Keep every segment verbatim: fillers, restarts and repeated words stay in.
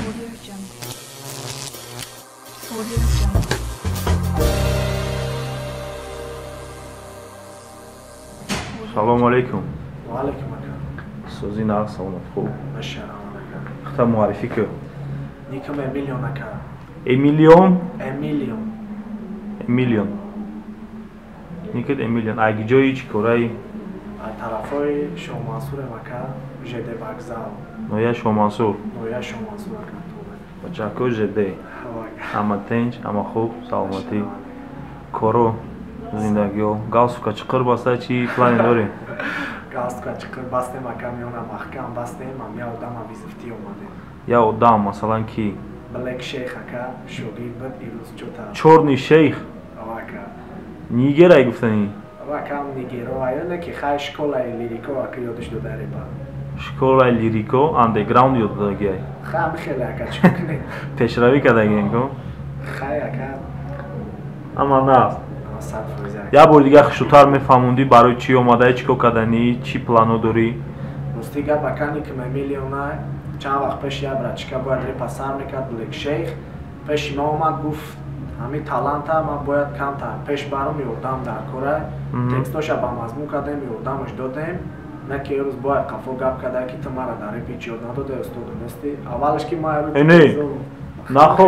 سلام علیکم. و علیکم السلام. سوزی نه سلامت خوب. ماشاءالله نکرد. خدا معرفی که. نیکم امیلیون نکرد. امیلیون. امیلیون. امیلیون. نیکت امیلیون. اگه جایی چی کاری؟ طرفای شما منصور مکه جده بگذار. نویا شما منصور. نویا شما منصور مکه. بچه کو جده. اما تنج اما خوب سلامتی. کارو زندگیو. گاز که چقدر بسته چی پلانی داری؟ گاز که چقدر بسته مکه میونه محکم بسته ما یا آدم ویزیفتی اومده. یا آدم مثلا کی؟ بلک شیخ که شوگیر بود ایروز چوتا. چورنی شیخ. واکه. نیگرای گفتنی؟ واکه هم نیگرو آیونه که خای شکلای لیریکو که یادش دو داره با. شکلای لیریکو اندرگراوند یاد داگی. خام خیلی اکه چکنی. پیشروی کردگی اینکو؟ خای اکه. اما نه. یا بار دیگه خشوتر میفهموندی برای چی اومده چی کو کردنی چی پلانو داری؟ مستیگه بکنی که میلیونه چند وقت پیش یه برچکه باید ری پسر میکرد بلیک شیخ پیش ما اومد گفت همین تالانت ما باید کم تا پیش برام میوردم در کره تکستاش با مضمون کردم میوردمش دادم نه که روز باید قفو گپ کرده که تو مرا در پیچ یاد نداده استاد نستی اولش که ما روی تو نه خو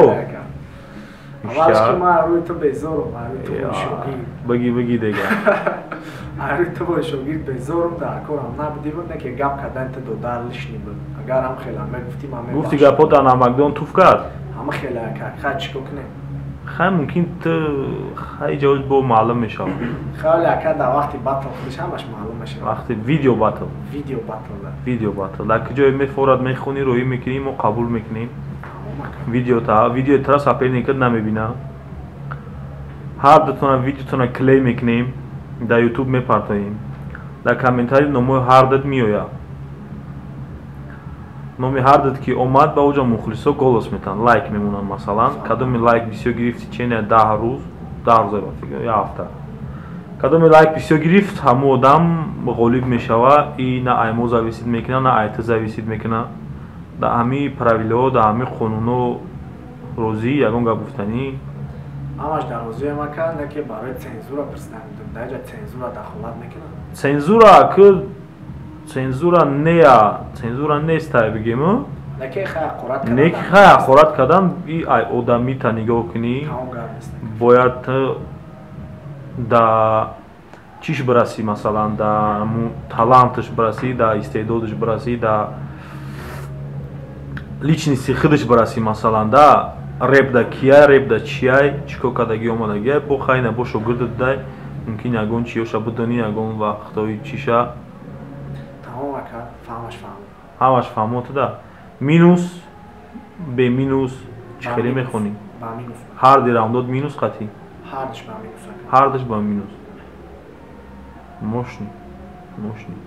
اولش که ما روی تو بیزارم روی تو شوگیر بگی بگی دیگه روی تو با شوگیر بیزارم در کارم نبودی بود نه که گپ کردن تو دو درلش نی بود اگر هم خیلی همه گفتی من میبخشم گفتی گپا در نمکدان توف کرد همه خیلی کرد خیلی چیکو کنه خیلی ممکن تو خیلی جوز با معلوم میشه خیلی کرد در وقتی بطل خودش همش معلوم میشه وقتی ویدیو بطل ویدیو بطل ویدیو بطل در کجای میفورد میخونی روی میکنیم و قبول میکنیم ویدیو تا ویدیو ترس اپیل نیکد نمیبینه هر دوتونه ویدیو تونه کلی میکنیم در یوتیوب میپرتاییم در کامنتاری نمو هر دت میویا نمی هر دت که اومد با اوجا مخلصا گولس میتن لایک میمونن مثلا کدومی لایک بسیار گرفتی چینه ده روز ده روز فکر یا هفته کدومی لایک بسیار گرفت همو آدم غالب میشوه ای نه ایمو زاویسید میکنه نه ایت زاویسید میکنه در همی پراویلو در همی قانونو روزی یکون گفتنی همش در روزی ما کرد نه که برای چنزورا پرسیدن در اینجا چنزورا دخالت میکنه چنزورا که چنزورا نیا چنزورا نیست بگیم نه که خیلی قرات کردن نه که خیلی قرات کردن ای آدمی تا نگاه کنی باید دا چیش برسی مثلا دا талантش برسی دا استعدادش برسی دا личности خودش برسی مثلا دا рэп да кия рэп да чиай чико кадаги омадаги бо хайна бо шогирд дай мумкин ягон чиёша бидони ягон вақтои чиша тамом ака фаҳмаш фаҳм ҳамаш фаҳмота да минус бе минус чӣ хеле мехонӣ ба минус ҳар дирамдод минус қатӣ ҳардаш ба минус ҳардаш ба минус мошни мошни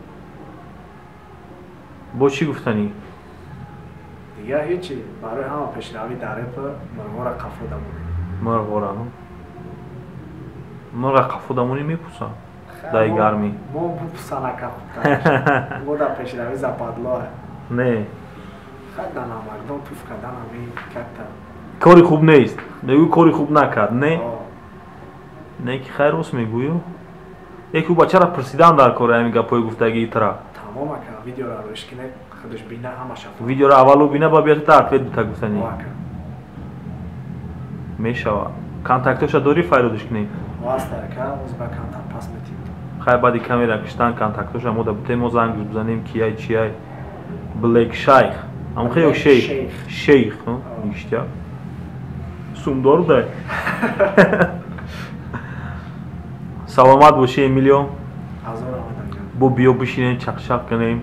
бо чӣ гуфтанӣ دیگه هیچی برای همه پیشروی در رپ مرغورا قفو دمونی مرغورا مرغ قفو دمونی میپوسن دای گرمی ما بپوسن اکا خوبترش ما در پیشروی زپادلاه نه خیلی دنم مردم توف کردن همی کتا کاری خوب نیست بگو کاری خوب نکرد نه نه که خیر روست میگویو یکی بچه را پرسیدم در کار همین گپای گفتگی ترا تمام اکا ویدیو را روش کنه خودش بینه همش افت ویدیو را اولو بینه با بیاد تعطیل بتا گفتنی میشوه کانتاکتوش داری فایرودش کنی واسطه که از با کانتاکت پاس میتیم خیلی بعدی کامیرا کشتن کانتاکتوش هم بوده بته ما زنگ بزنیم کیای چیای بلیک شیخ هم خیلی شیخ شیخ نیشتیا سومدار ده سلامت باشی امیلیو بو بیو بشینیم چق چق کنیم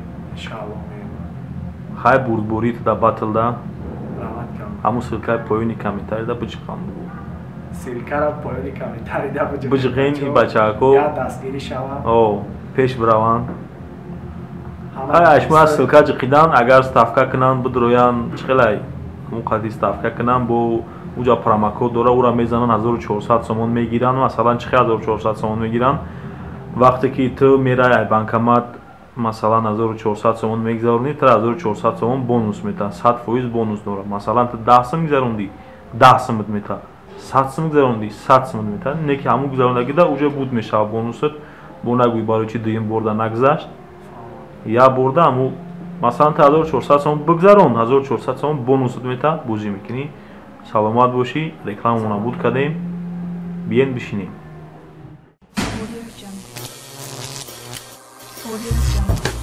خیلی برد بورید دا باتل دا همون سلکای پایونی کامنتاری دا بجقان سلکای را پایونی کامنتاری دا بجقان بجقین این بچه اکو یا دستگیری شوان او پیش بروان خیلی اشما سلکای جقیدن اگر ستافکا کنن بدرویان چخیلی همون قدی ستافکا کنن بو اوجا پراماکو دوره او را میزنن هزار و چهارصد سومون میگیرن مثلا چخی هزار و چهارصد سومون میگیرن وقتی که تو میره بانکمات масалан ҳазору чорсад сомон мегзаронӣ, тара ҳазору чорсад сомон бонус метаҳад, сад фоиз бонус дора. Масалан ту даҳ сум гузарондӣ, даҳ сумат метаҳад, сад сум гузарондӣ, сад сумат метаҳад. Не ки ҳамун гузарондагида уҷа буд мешавад бонусат, бо нагӯй барои чи дуюм борда нагзашт. Я борда ҳамун масалан ту ҳазору чорсад сомон бигзарон, ҳазору чорсад сомон бонусат метаҳад, бозӣ мекунӣ. Саломат бошӣ, рекламамо набуд кардем. Биен бишинем.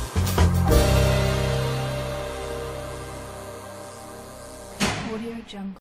Audio Jungle.